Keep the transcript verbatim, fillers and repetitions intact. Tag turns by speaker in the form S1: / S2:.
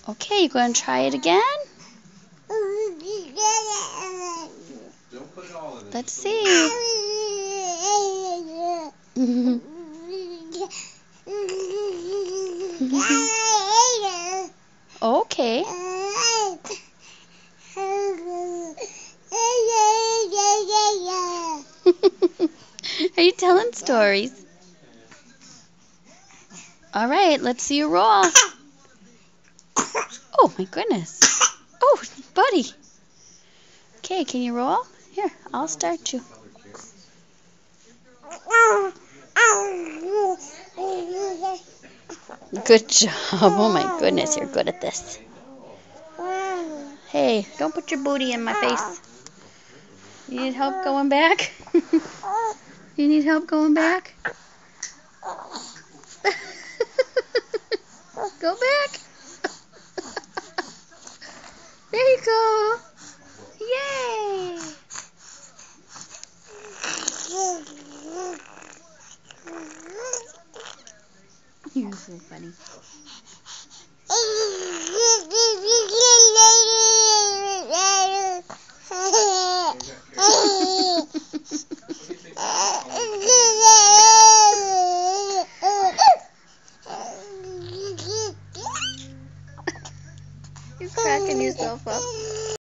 S1: Okay, you going to try it again?
S2: Don't put it all in it.
S1: Let's see. Okay. Are you telling stories? All right, let's see you roll. Oh, my goodness. Oh, buddy. Okay, can you roll? Here, I'll start you. Good job. Oh, my goodness, you're good at this. Hey, don't put your booty in my face. You need help going back? You need help going back? Go back. There you go. Yay. You're so funny.